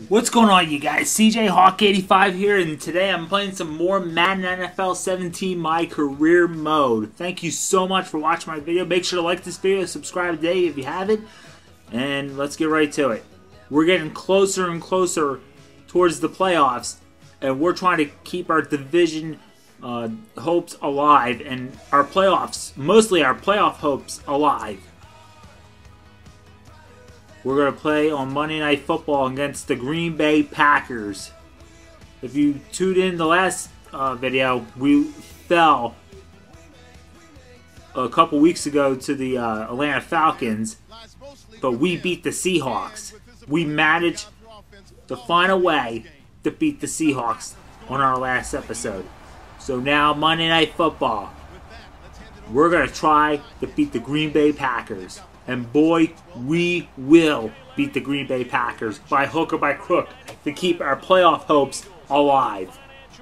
What's going on, you guys? CJ Hawk 85 here, and today I'm playing some more Madden NFL 17 My Career Mode. Thank you so much for watching my video. Make sure to like this video, subscribe today if you haven't, and let's get right to it. We're getting closer and closer towards the playoffs, and we're trying to keep our division hopes alive, and our playoffs, mostly our playoff hopes, alive. We're going to play on Monday Night Football against the Green Bay Packers. If you tuned in the last video, we fell a couple weeks ago to the Atlanta Falcons, but we beat the Seahawks. We managed to find a way to beat the Seahawks on our last episode. So now, Monday Night Football, we're going to try to beat the Green Bay Packers. And boy, we will beat the Green Bay Packers by hook or by crook to keep our playoff hopes alive.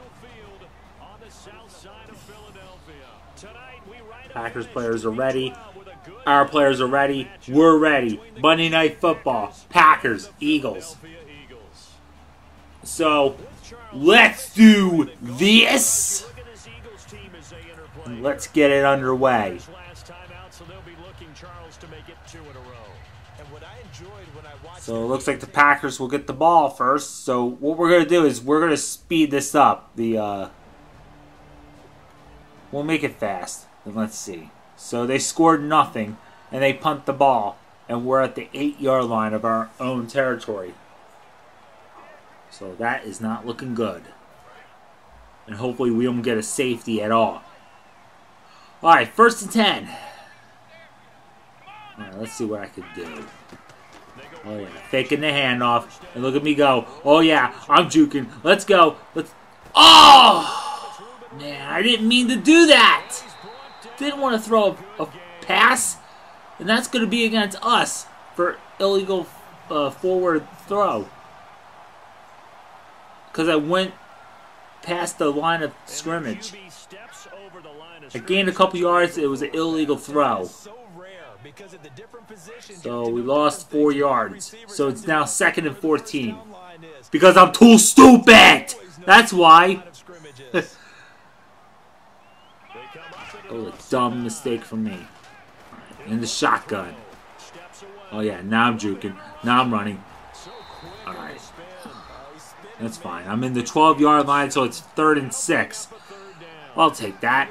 Packers players are ready. Our players are ready. We're ready. Monday Night Football. Packers, Eagles. So, let's do this. Let's get it underway. So it looks like the Packers will get the ball first. So what we're going to do is we're going to speed this up. We'll make it fast. And let's see. So they scored nothing, and they punt the ball, and we're at the 8-yard line of our own territory. So that is not looking good. And hopefully we don't get a safety at all. Alright, 1st and 10. Alright, let's see what I could do. Oh yeah, faking the handoff, and look at me go. Oh yeah, I'm juking. Let's go. Let's. Oh man, I didn't mean to do that. Didn't want to throw a pass, and that's going to be against us for illegal forward throw. Because I went past the line of scrimmage. I gained a couple yards. It was an illegal throw. So we lost 4 yards. So it's now 2nd and 14. Because I'm too stupid! That's why. Oh, a dumb mistake from me. In the shotgun. Oh yeah, now I'm juking. Now I'm running. Alright. That's fine. I'm in the 12-yard line, so it's 3rd and 6. I'll take that.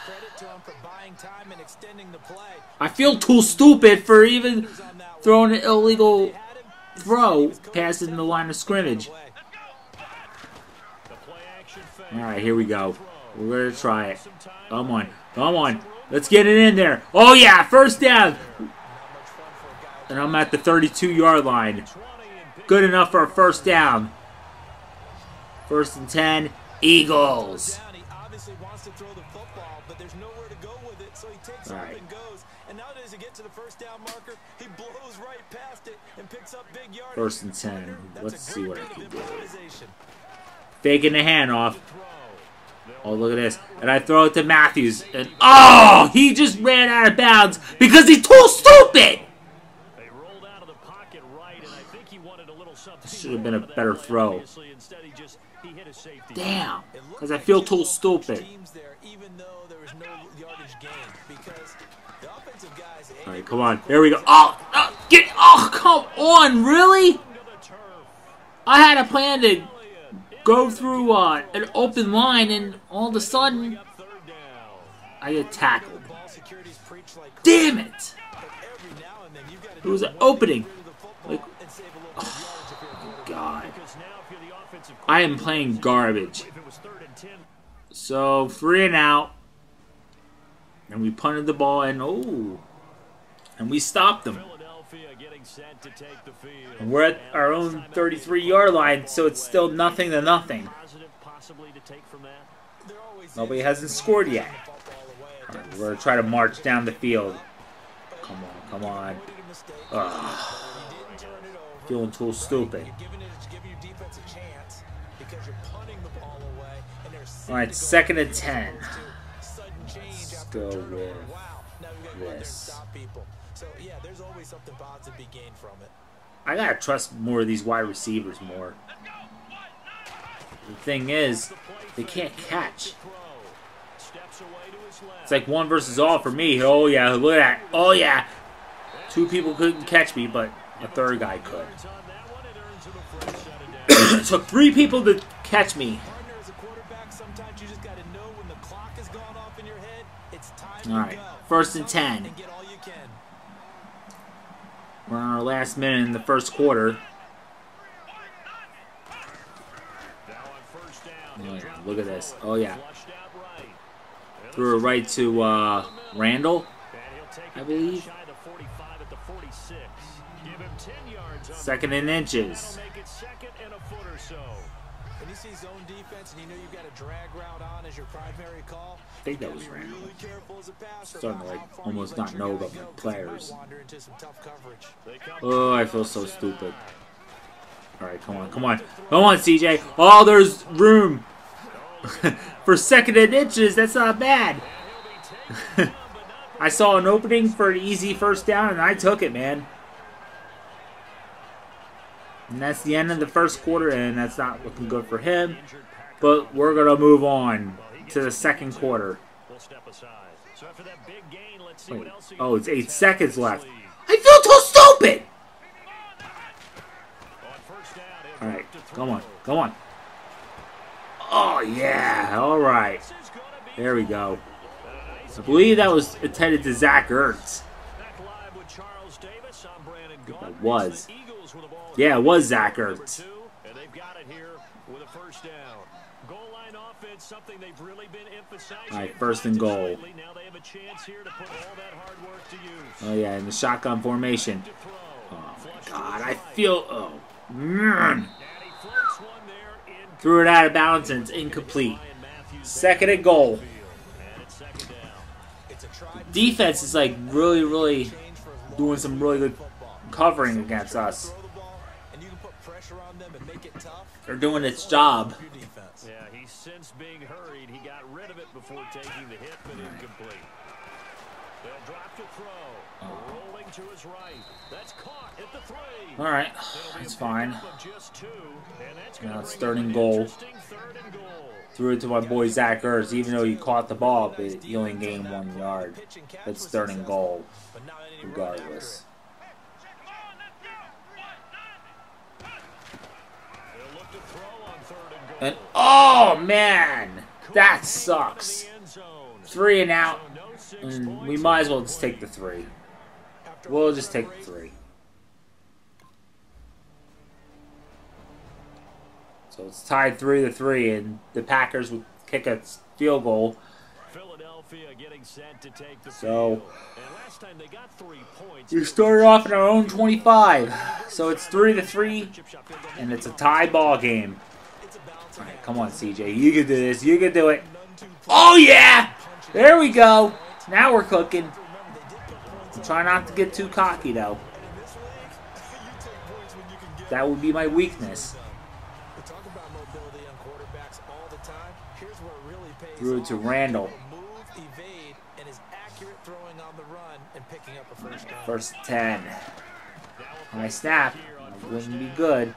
I feel too stupid for even throwing an illegal throw passing the line of scrimmage. Alright, here we go. We're going to try it. Come on. Come on. Let's get it in there. Oh yeah, 1st down. And I'm at the 32-yard line. Good enough for a 1st down. 1st and 10. Eagles. Alright. And nowadays to get to the 1st down marker, he blows right past it and picks up big yardage. 1st and 10. Let's see what I can do. Faking the handoff. Oh, look at this. And I throw it to Matthews. And oh, he just ran out of bounds because he's too stupid. This should have been a better throw. Damn, because I feel too stupid. Alright, come on. There we go. Oh, come on, really? I had a plan to go through an open line, and all of a sudden, I get tackled. Damn it! It was an opening. Like, oh, God. I am playing garbage. So, 3 and out. And we punted the ball, and oh. And we stopped them. And we're at our own 33-yard line, so it's still 0-0. Nobody hasn't scored yet. Right, we're going to try to march down the field. Come on, come on. Ugh. Feeling too stupid. Alright, 2nd and 10. Let's go with this. So, yeah, there's always something positive to be gained from it. I gotta trust more of these wide receivers more. The thing is, they can't catch. It's like 1 versus all for me. Oh yeah, look at that. Oh yeah. 2 people couldn't catch me, but a 3rd guy could. It took 3 people to catch me. Alright, 1st and 10. We're on our last minute in the 1st quarter. Oh, yeah. Look at this. Oh yeah. Threw it right to Randall, I believe. 2nd and inches. When you see zone defense and you know you've got a drag route on as your primary call, I think that was Randall. Starting to almost not know about my players. Oh, I feel so stupid. Alright, come on, come on. Come on, CJ. Oh, there's room. For 2nd and inches, that's not bad. I saw an opening for an easy 1st down, and I took it, man. And that's the end of the 1st quarter, and that's not looking good for him. But we're going to move on to the 2nd quarter. Wait. Oh, it's 8 seconds left. I feel so stupid! Alright, come on, come on. Oh, yeah, alright. There we go. I believe that was intended to Zach Ertz. It was. Yeah, it was Zach Ertz. Alright, 1st and goal. Oh yeah, in the shotgun formation. Oh my god, I feel... Oh, man. Threw it out of bounds and it's incomplete. 2nd and goal. Defense is like really doing some really good covering against us. They're doing its job. Yeah, he's since being hurried. He got rid of it before taking the hit, but incomplete. They'll drop to throw. Rolling to his right. That's caught at the 3. All right, that's fine. Now it's 3rd and goal. Threw it to my boy Zach Ertz, even though he caught the ball, but he only gained 1 yard. It's 3rd and goal, regardless. And oh man, that sucks. 3 and out, and we might as well just take the 3. We'll just take the 3. So it's tied 3-3, and the Packers would kick a field goal. So we started off in our own 25. So it's 3-3, and it's a tie ball game. All right, come on, CJ. You can do this. You can do it. Oh, yeah! There we go. Now we're cooking. Try not to get too cocky, though. That would be my weakness. Threw it to Randall. 1st 10. My snap. Wouldn't be good.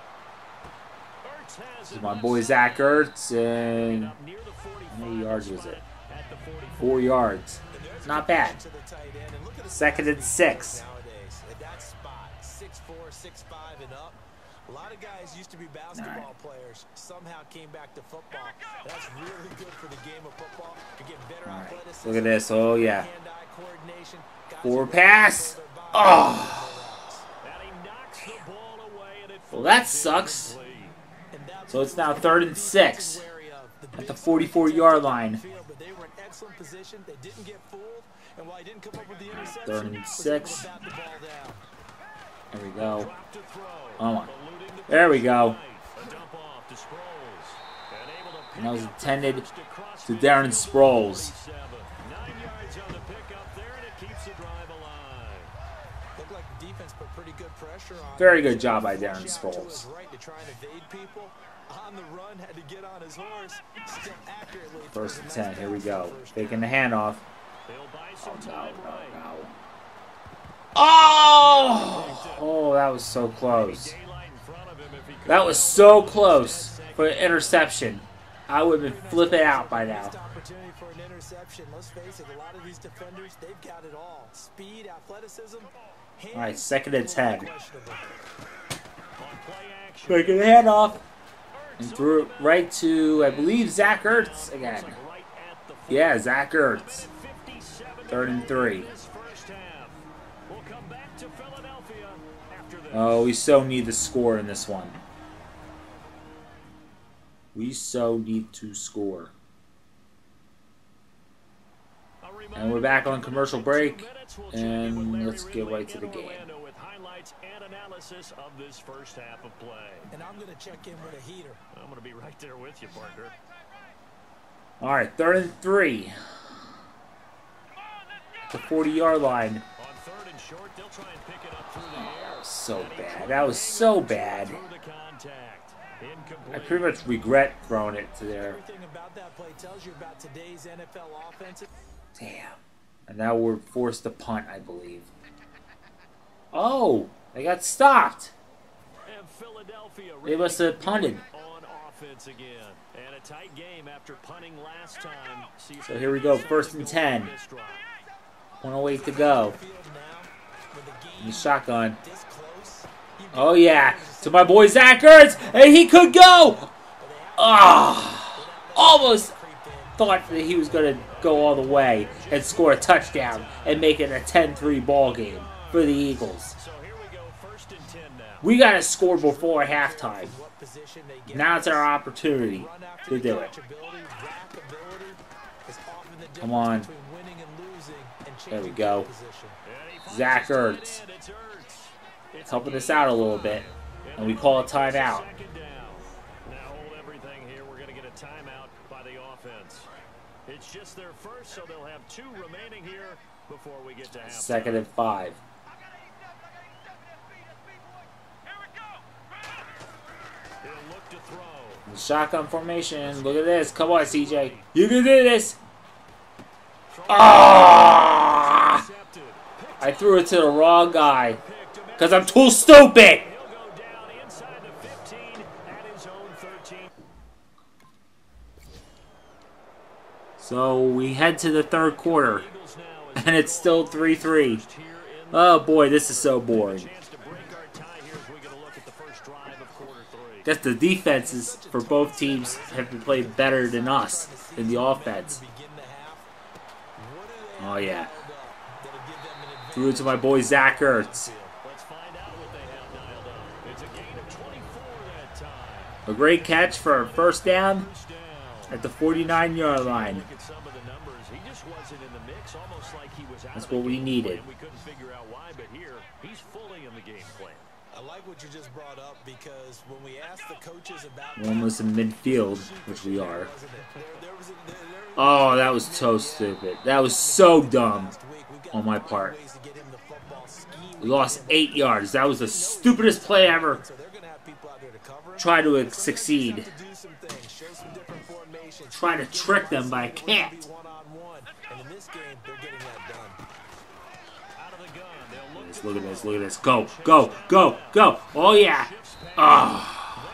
This is my boy Zach Ertz, and how many yards was it? 4 yards. Not bad. 2nd and 6. A lot of guys used to be basketball players, somehow came back to football. That's really good for the game of football. You're getting better athleticism. Look at this. Oh, yeah. 4 pass. Oh. Well, that sucks. So it's now 3rd and 6 at the 44-yard line. 3rd and 6. There we go. Come on. There we go. And that was intended to Darren Sproles. Very good job by Darren Sproles. First and 10. Here we go. Taking the handoff. Oh, no. Oh! Oh, that was so close. That was so close for an interception. I would have been flipping out by now. Opportunity for an interception. Let's face it, a lot of these defenders, they've got it all. Speed, athleticism. All right, 2nd and 10. Questionable. Taking the hand off. And threw it right to, I believe, Zach Ertz again. Yeah, Zach Ertz. 3rd and 3. Oh, we so need to score in this one. We so need to score. And we're back on commercial break. And let's get right to the game. Of this first half of play. And I'm going to check in with a heater. I'm going to be right there with you, Parker. All right, 3rd and 3. The 40-yard line. On 3rd and short, they'll try and pick it up through the air. That was so bad. That was so bad. I pretty much regret throwing it to there. Everything about that play tells you about today's NFL offense. Damn. And now we're forced to punt, I believe. Oh, they got stopped. They must have punted. On offense again. And a tight game after punting last time. So here we go, 1st and 10. 1:08 to go. In the shotgun. Oh yeah, to my boy Zach Ertz, and he could go. Ah, almost thought that he was going to go all the way and score a touchdown and make it a 10-3 ball game for the Eagles. We got to score before halftime. Now it's our opportunity to do it. Come on. There we go. Zach Ertz helping us out a little bit, and we call a timeout. Now hold everything here. We're going to get a timeout by the offense. It's just their first, so they'll have 2 remaining here before we get to halftime. 2nd and 5. He'll look to throw. Shotgun formation. Look at this. Come on, CJ. You can do this. Ah! I threw it to the wrong guy because I'm too stupid. He'll go down inside the 15 at his own 13. So we head to the 3rd quarter, and it's still 3-3. Oh boy, this is so boring. Guess the defenses for both teams have been playing better than us in the offense. Oh yeah. Threw it to my boy Zach Ertz. A great catch for a 1st down at the 49-yard line. That's what we needed. I like what you just brought up because when we asked the coaches about We're almost in midfield, which we are. Oh, that was so stupid. That was so dumb on my part. We lost 8 yards. That was the stupidest play ever. Try to succeed. Try to trick them, but I can't. Look at this, look at this. Go, go, go, go. Oh, yeah. Oh.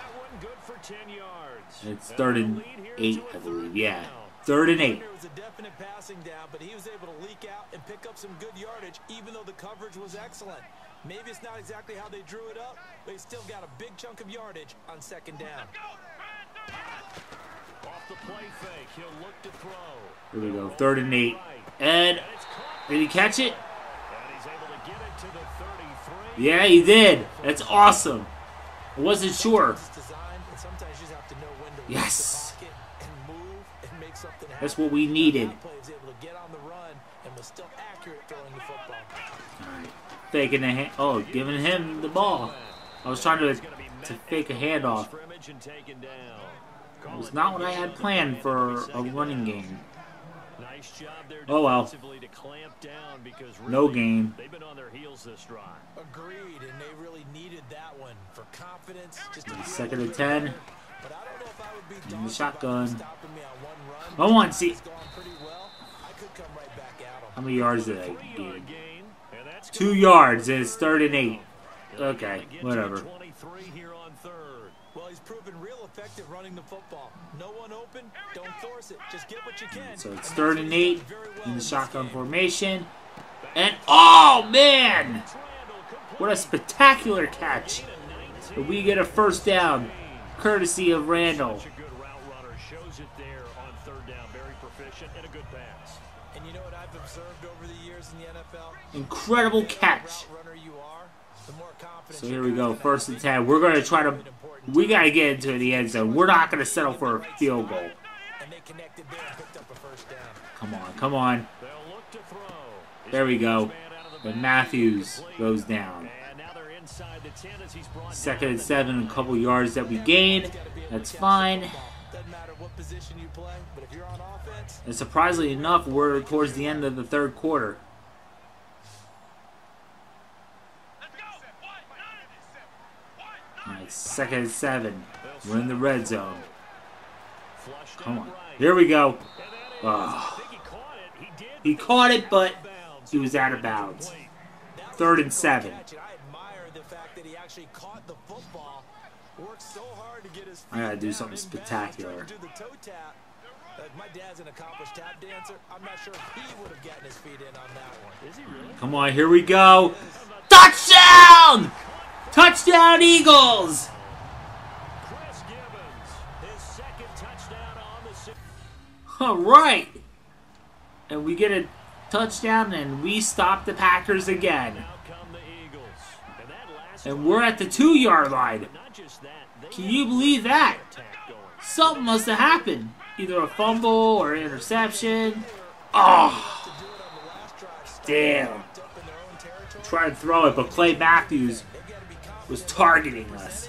It's 3rd and 8, I believe. Yeah, 3rd and 8. It was a definite passing down, but he was able to leak out and pick up some good yardage, even though the coverage was excellent. Maybe it's not exactly how they drew it up, but he still got a big chunk of yardage on 2nd down. Off the play fake, he'll look to throw. Here we go, 3rd and 8. And did he catch it? Yeah, he did. That's awesome. I wasn't sure. Yes. That's what we needed. Alright. Faking the hand. Oh, giving him the ball. I was trying to fake a handoff. It was not what I had planned for a running game. Oh well. No gain. They've been on their heels this drive. Agreed, and they really needed that one for confidence. Just 2nd and 10. But I don't know if I would be In the shotgun. stopping me on one run. I want to see. It's gone pretty well. I could come right back at him. How many yards did I Gain, gain? and that's 2 yards. And it's 3rd and 8. Okay, whatever. Well, he's proven real effective running the football. No one open, don't force it. Just get what you can. So it's 3rd and 8 in the shotgun formation. And, oh, man! What a spectacular catch. But we get a first down, courtesy of Randall. And you know what I've observed over the years in the NFL? Incredible catch. So here we go, 1st and 10. We're going to try to... We got to get into the end zone. We're not going to settle for a field goal. Come on, come on. There we go. And Matthews goes down. 2nd and 7, a couple yards that we gained. That's fine. And surprisingly enough, we're towards the end of the 3rd quarter. Alright, 2nd and 7. We're in the red zone. Come on. Here we go. Oh. He caught it, but he was out of bounds. 3rd and 7. I gotta do something spectacular. My dad's an accomplished tap dancer. I'm not sure if he would have gotten his feet in on that one. Is he really? Come on, here we go. Touchdown! Touchdown, Eagles! Chris Gibbons, his 2nd touchdown on the season. All right. And we get a touchdown, and we stop the Packers again. Out come the Eagles. And we're at the 2-yard line. Can you believe that? Something must have happened. Either a fumble or interception. Oh, damn. Try and throw it, but Clay Matthews was targeting us.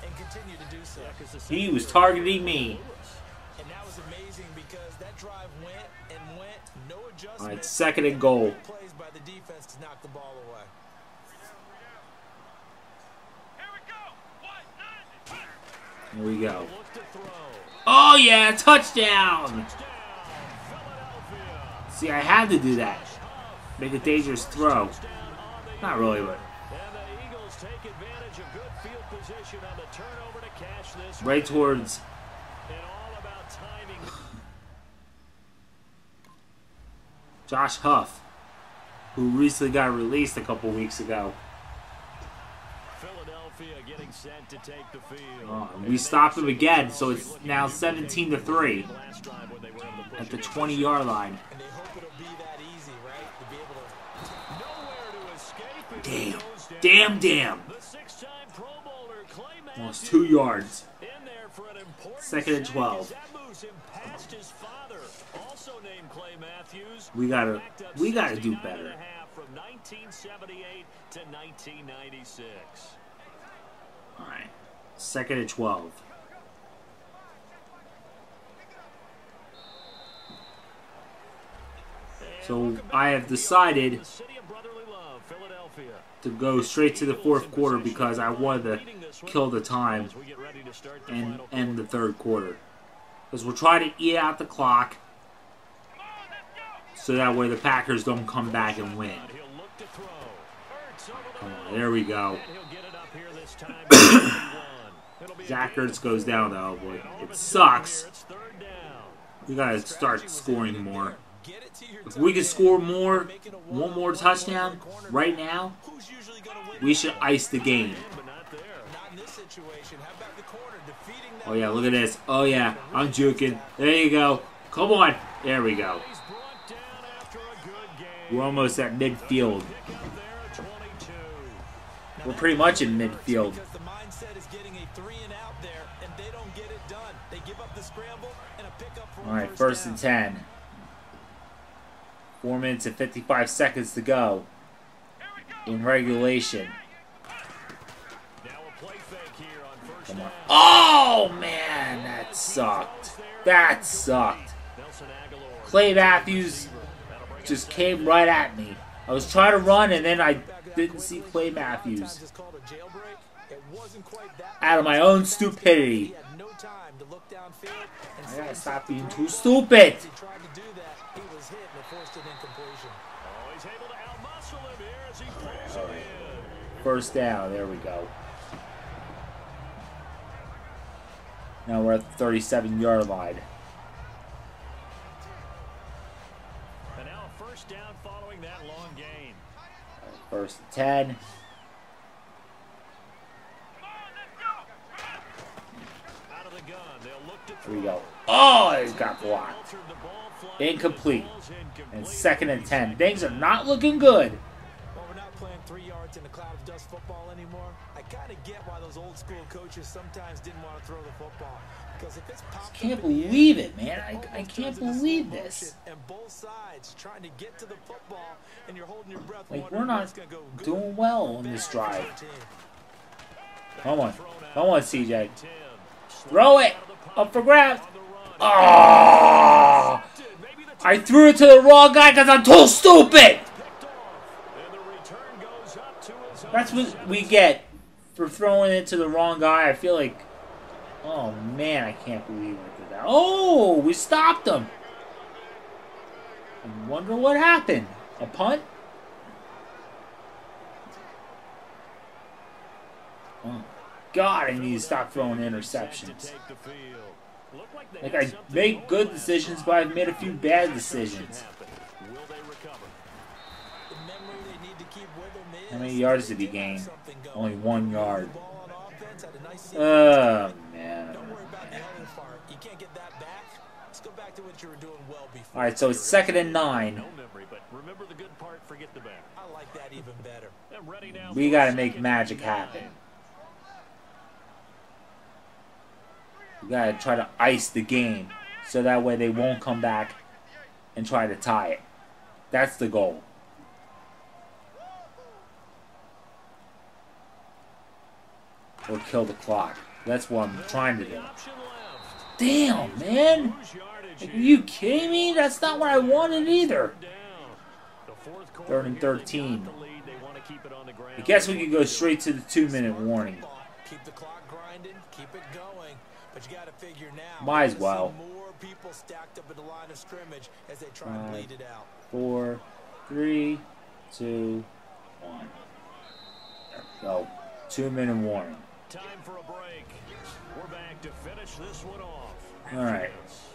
He was targeting me. Alright, 2nd and goal. Here we go. Oh yeah, touchdown! See, I had to do that. Make a dangerous throw. Not really, but... Right towards... Josh Huff, who recently got released a couple weeks ago. Getting set to take the field. Oh, we stopped him again, so it's now 17-3 at the 20-yard line. Damn. Almost 2 yards. 2nd and 12. We gotta do better. From 1978 to 1996. Alright. 2nd and 12. So I have decided to go straight to the 4th quarter because I wanted to kill the time and end the 3rd quarter. Because we're trying to eat out the clock so that way the Packers don't come back and win. Come on, there we go. Zach Ertz goes down though, boy. It sucks. We gotta start scoring more. If we can score more, one more touchdown right now, we should ice the game. Oh yeah, look at this. Oh yeah, I'm juking. There you go. Come on. There we go. We're almost at midfield. We're pretty much in midfield. Alright, 1st and 10. 4 minutes and 55 seconds to go in regulation. Come on. Oh, man, that sucked. That sucked. Clay Matthews just came right at me. I was trying to run, and then I didn't see Clay Matthews. Out of my own stupidity. I gotta stop being too stupid. first down. There we go. Now we're at the 37-yard line. And now first down following that long gain. First and 10. Out of the gun, they'll look to Here we go. Oh, he's got blocked. Incomplete. And second and 10. Things are not looking good. Well, we're not playing 3 yards in a cloud of dust football anymore. I kind of get why those old school coaches sometimes didn't want to throw the football. Because if it's popped I can't believe it, man. I can't believe this. And both sides trying to get to the football, and you're holding your breath. Like, we're not doing well on this drive. Come on. Come on, CJ. Throw it. Up for grabs. Oh! I threw it to the wrong guy because I'm too stupid. That's what we get for throwing it to the wrong guy. I feel like, oh man, I can't believe I did that. Oh, we stopped him. I wonder what happened. A punt? Oh God, I need to stop throwing interceptions. Like, I make good decisions, but I've made a few bad decisions. How many yards did he gain? Only 1 yard. Oh, man. Alright, so it's second and 9. We gotta make magic happen. We gotta try to ice the game so that way they won't come back and try to tie it. That's the goal. Or kill the clock. That's what I'm trying to do. Damn, man! Like, are you kidding me? That's not what I wanted either. 3rd and 13. I guess we could go straight to the 2-minute warning. Keep the clock grinding, keep it going. But you got to figure now. Might as well. More people stacked up at the line of scrimmage as they try and bleed it out. 4, 3, 2, 1. There we go. 2-minute warning. Time for a break. We're back to finish this one off. All right.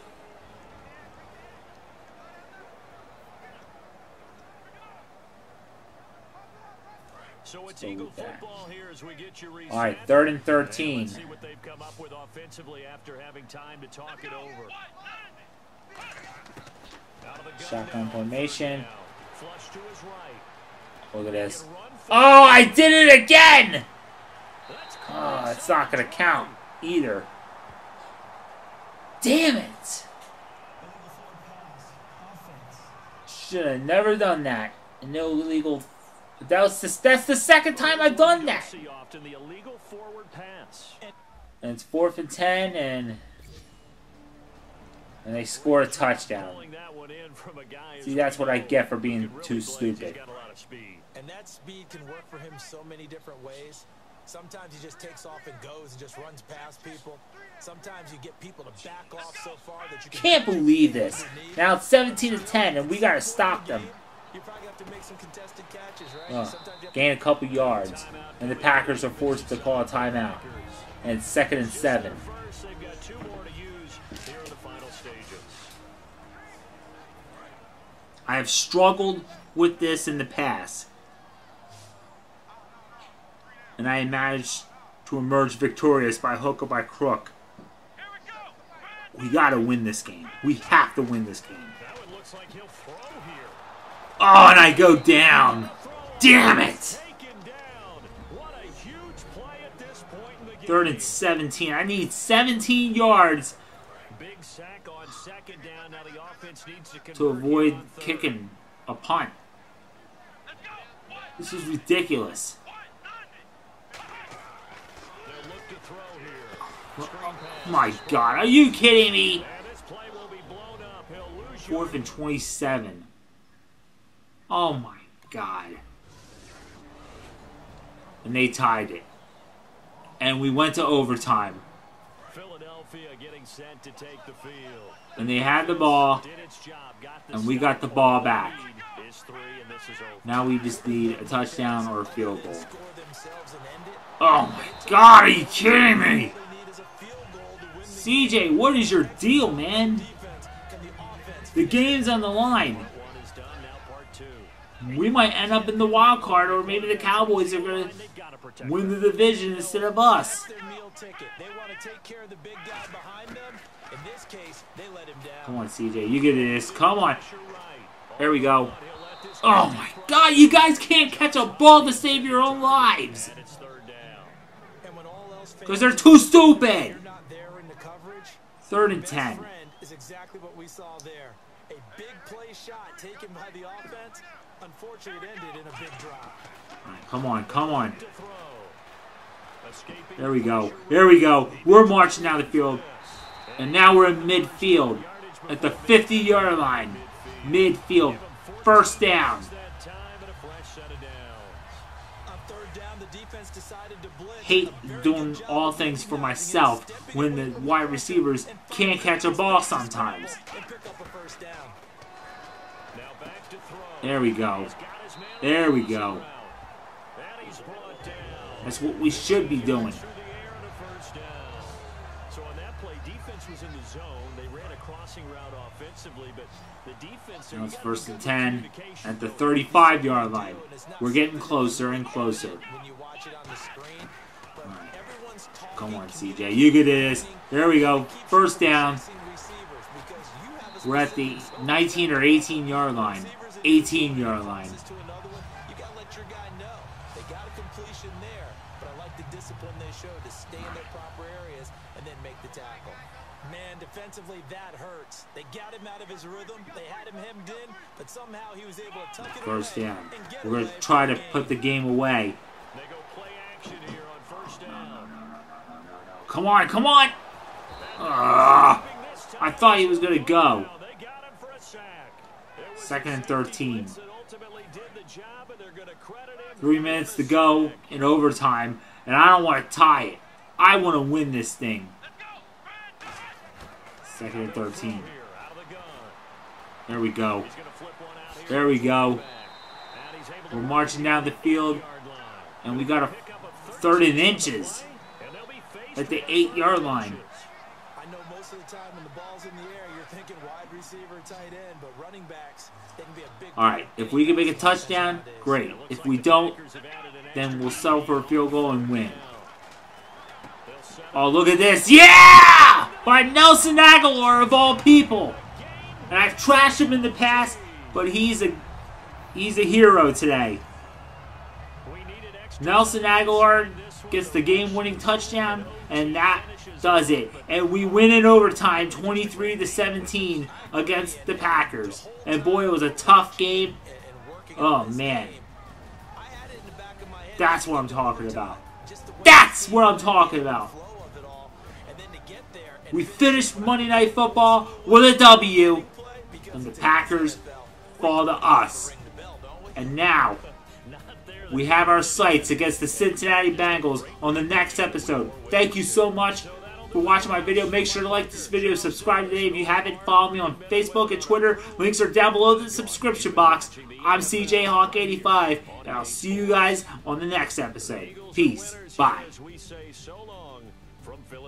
So it's Eagle football here as we get you reset. All right, 3rd and 13. Let's see what they've come up with offensively after having time to talk it over. Shotgun formation. Flush to his right. Look at this. Oh, I did it again! Oh, it's not going to count either. Damn it! Should have never done that. An illegal. That's the second time I've done that. And it's 4th and 10, and they score a touchdown. See, that's what I get for being too stupid. And that speed can work for him so many different ways. Sometimes he just takes off and goes and just runs past people. Sometimes you get people to back off so far that you can't believe this. Now it's 17-10, and we gotta stop them. You probably have to make some contested catches, right? Gain a couple yards, and the Packers are forced to call a timeout. And it's 2nd and 7. I have struggled with this in the past, and I managed to emerge victorious by hook or by crook. We gotta win this game. We have to win this game. Oh, and I go down. Damn it. 3rd and 17. I need 17 yards to avoid kicking a punt. This is ridiculous. Oh my God, are you kidding me? 4th and 27. Oh my God. And they tied it. And we went to overtime. Philadelphia getting sent to take the field. And they had the ball, and we got the ball back. Now we just need a touchdown or a field goal. Oh my God, are you kidding me? CJ, what is your deal, man? The game's on the line. We might end up in the wild card, or maybe the Cowboys are going to win the division instead of us. Come on, CJ, you get this. Come on. There we go. Oh my God, you guys can't catch a ball to save your own lives. Because they're too stupid. 3rd and 10. Is exactly what we saw there. A big play shot taken by the offense. Unfortunately, it ended in a big drop. Right, come on, come on. There we go. There we go. We're marching down the field. And now we're in midfield at the 50-yard line. Midfield. 1st down. Hate doing all things for myself when the wide receivers can't catch a ball sometimes. There we go. There we go. That's what we should be doing. So on that play, defense was in the zone. They ran a crossing route offensively, but the defense... Now it's 1st and 10 at the 35-yard line. We're getting closer and closer. Right. Come on, CJ. You get this. There we go. 1st down. We're at the 19 or 18-yard line. 18-yard line. Man, defensively, that hurts. They got him out of his rhythm. They had him hemmed in, but somehow he was able to tuck it 1st down. We're going to try to put the game away. They go play action here on 1st down. Come on, come on! I thought he was going to go. 2nd and 13. 3 minutes to go in overtime, and I don't want to tie it. I want to win this thing. 2nd and 13. There we go. There we go. We're marching down the field, and we got a 3rd and inches at the 8-yard line. I know most of the time when the ball's in the air, you're thinking wide receiver, tight end, but running backs, they can be a big... All right, if we can make a touchdown, great. If we don't, then we'll settle for a field goal and win. Oh, look at this. Yeah! By Nelson Aguilar, of all people. And I've trashed him in the past, but he's a hero today. Nelson Aguilar gets the game-winning touchdown, and that does it. And we win in overtime, 23-17 against the Packers. And boy, it was a tough game. Oh, man. That's what I'm talking about. That's what I'm talking about. We finished Monday Night Football with a W, and the Packers fall to us. And now, we have our sights against the Cincinnati Bengals on the next episode. Thank you so much for watching my video. Make sure to like this video, subscribe today if you haven't. Follow me on Facebook and Twitter. Links are down below in the subscription box. I'm CJ Hawk 85, and I'll see you guys on the next episode. Peace. Bye.